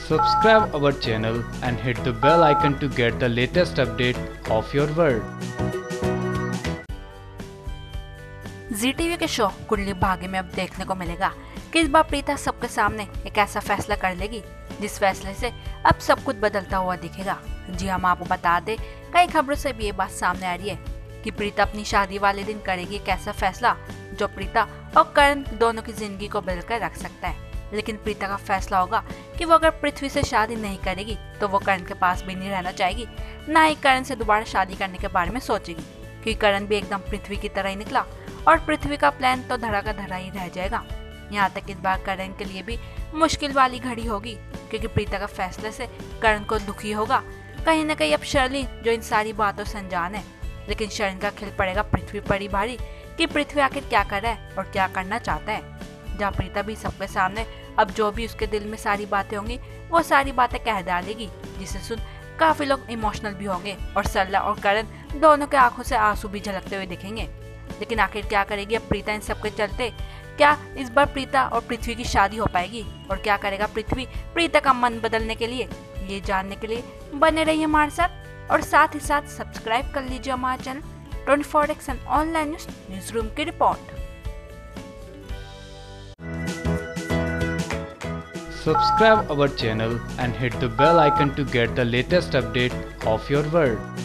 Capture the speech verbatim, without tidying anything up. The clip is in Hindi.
Subscribe our channel and hit the bell icon to get the latest update of your world. Zee TV के शो कुंडली भाग्य में अब देखने को मिलेगा कि इस बार प्रीता सबके सामने एक ऐसा फैसला कर लेगी जिस फैसले से अब सब कुछ बदलता हुआ दिखेगा। जी हम आपको बता दें, कई खबरों से भी ये बात सामने आ रही है कि प्रीता अपनी शादी वाले दिन करेगी एक ऐसा फैसला जो प्रीता और करण दोनों की जिंदगी को बदल कर रख सकता है। लेकिन प्रीता का फैसला होगा कि वो अगर पृथ्वी से शादी नहीं करेगी तो वो करण के पास भी नहीं रहना चाहेगी, ना ही करण से दोबारा शादी करने के बारे में सोचेगी, क्योंकि करण भी एकदम पृथ्वी की तरह ही निकला और पृथ्वी का प्लान तो धड़ा का धड़ा ही रह जाएगा। यहाँ तक इस बार करण के लिए भी मुश्किल वाली घड़ी होगी, क्योंकि प्रीता का फैसले से करण को दुखी होगा। कहीं ना कहीं अब शर्ली जो इन सारी बातों से अनजान है, लेकिन शरण का खिल पड़ेगा पृथ्वी पर ही भारी कि पृथ्वी आखिर क्या कर रहा है और क्या करना चाहता है। जहाँ प्रीता भी सबके सामने अब जो भी उसके दिल में सारी बातें होंगी वो सारी बातें कह डालेगी, जिसे सुन काफी लोग इमोशनल भी होंगे और सरला और करण दोनों के आंखों से आंसू भी झलकते हुए दिखेंगे। लेकिन आखिर क्या करेगी अब प्रीता इन सबके चलते? क्या इस बार प्रीता और पृथ्वी की शादी हो पाएगी और क्या करेगा पृथ्वी प्रीता का मन बदलने के लिए? ये जानने के लिए बने रहिए हमारे साथ और साथ ही साथ सब्सक्राइब कर लीजिए हमारा channel twenty four X online news news room की report. Subscribe our channel and hit the bell icon to get the latest update of your world.